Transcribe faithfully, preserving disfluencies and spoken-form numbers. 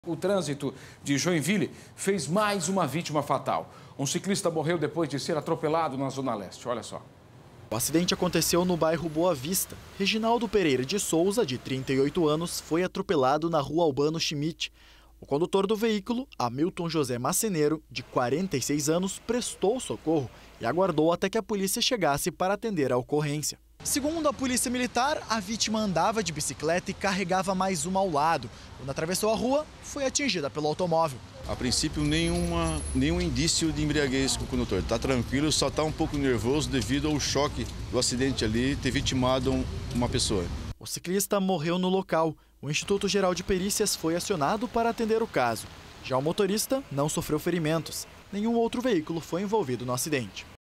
O trânsito de Joinville fez mais uma vítima fatal. Um ciclista morreu depois de ser atropelado na Zona Leste. Olha só. O acidente aconteceu no bairro Boa Vista. Reginaldo Pereira de Souza, de trinta e oito anos, foi atropelado na rua Albano Schmidt. O condutor do veículo, Hamilton José Masseneiro, de quarenta e seis anos, prestou socorro e aguardou até que a polícia chegasse para atender a ocorrência. Segundo a polícia militar, a vítima andava de bicicleta e carregava mais uma ao lado. Quando atravessou a rua, foi atingida pelo automóvel. A princípio, nenhuma, nenhum indício de embriaguez com o condutor. Está tranquilo, só está um pouco nervoso devido ao choque do acidente ali, ter vitimado uma pessoa. O ciclista morreu no local. O Instituto Geral de Perícias foi acionado para atender o caso. Já o motorista não sofreu ferimentos. Nenhum outro veículo foi envolvido no acidente.